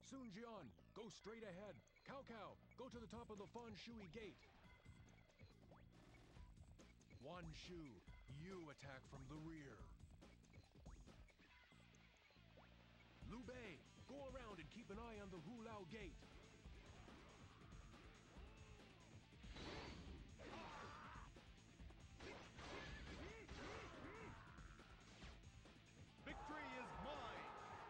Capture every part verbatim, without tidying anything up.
Sunjian, go straight ahead. Cao Cao, go to the top of the Fan Shui gate. Wan Shu, you attack from the rear. Liu Bei, go around and keep an eye on the Hulao gate. Victory is mine!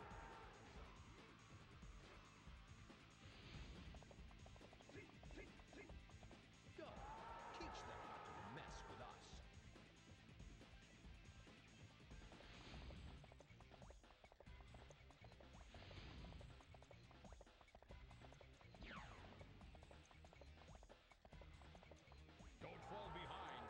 Go, teach them not to mess with us. Don't fall behind.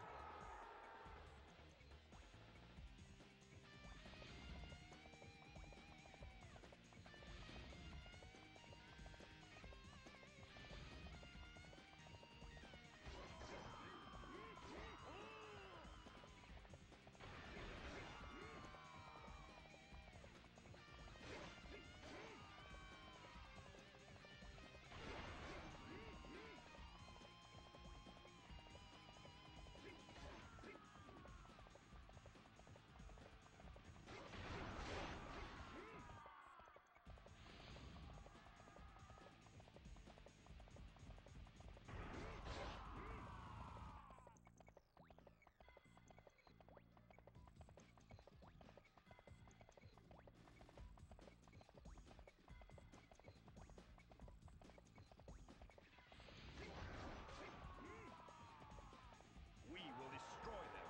We will destroy them.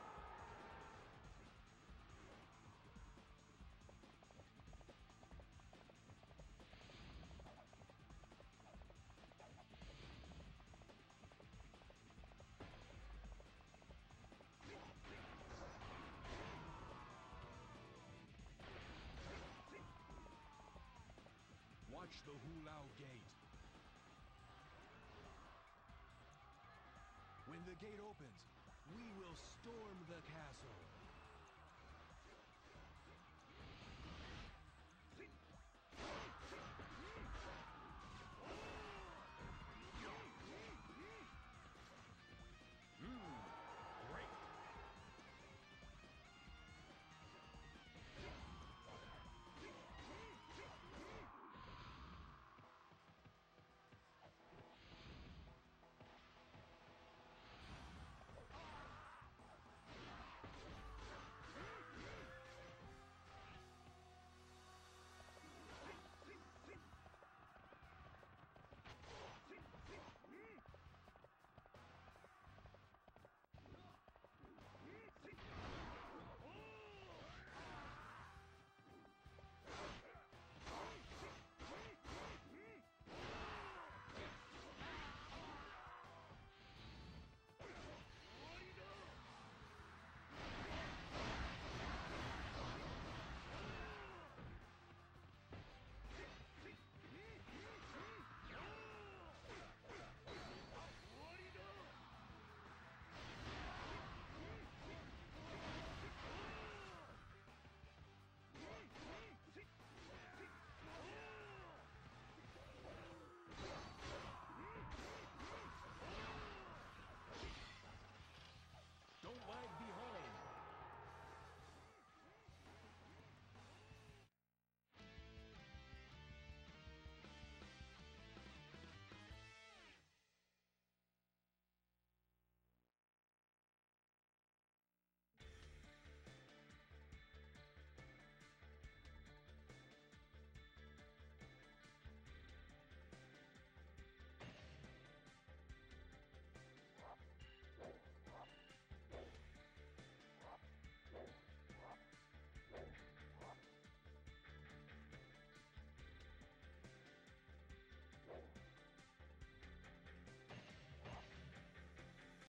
Watch the Hulao gate. When the gate opens, we will storm